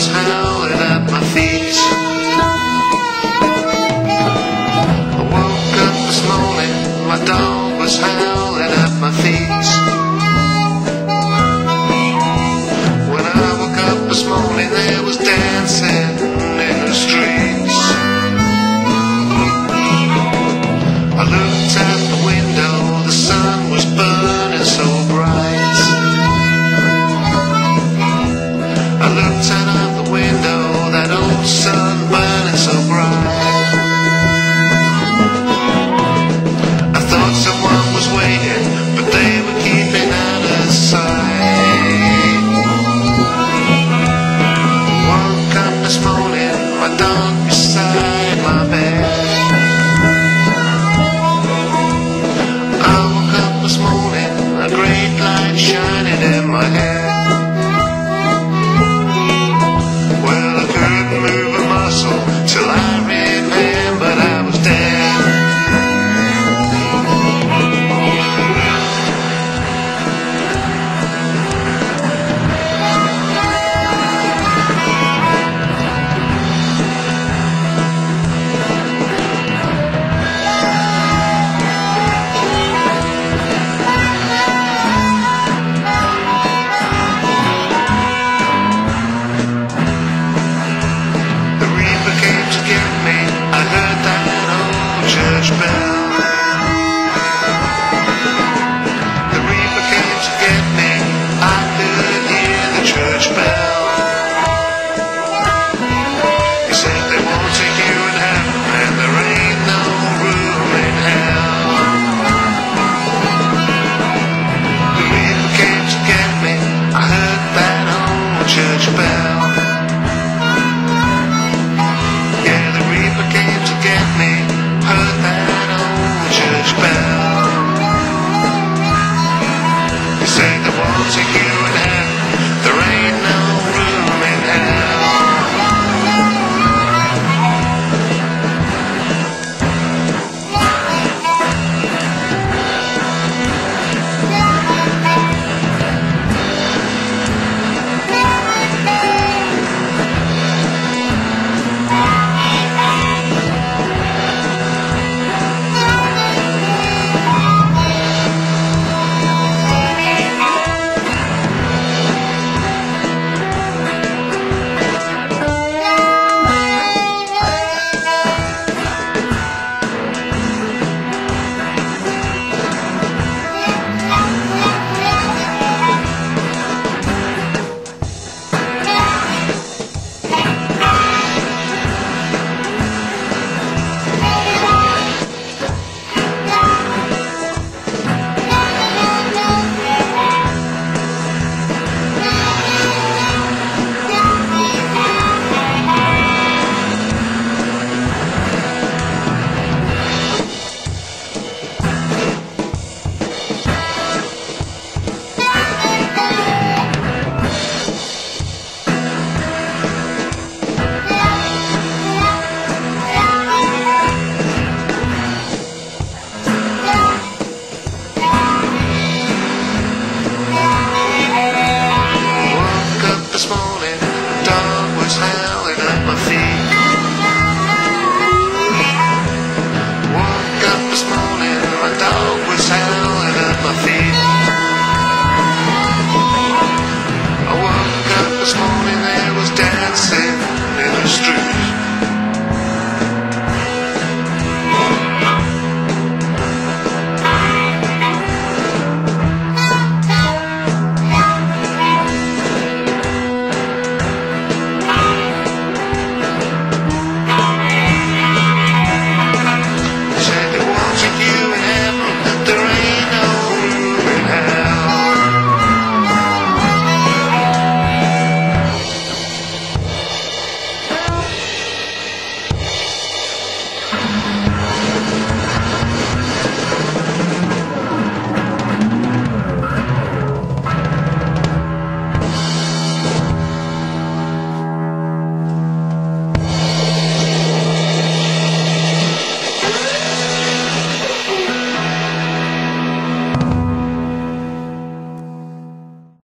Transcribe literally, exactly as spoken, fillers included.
was howling at my feet. I woke up this morning, my dog was howling at my feet. When I woke up this morning, there was dancing in the streets. I looked out the window, the sun was burning so bright. I looked out of the window, that old sun burning so bright. I thought someone was waiting, but they were keeping out of sight. Woke up this morning, my dog beside my bed. I woke up this morning, a great light shining in my head.